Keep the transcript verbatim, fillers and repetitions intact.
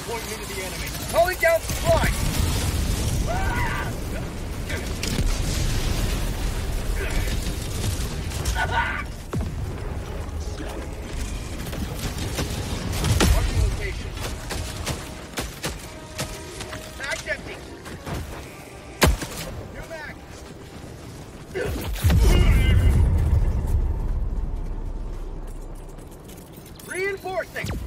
pointing into the enemy. Calling down supplies! Marking location. Mag's empty. New mag. Reinforcing.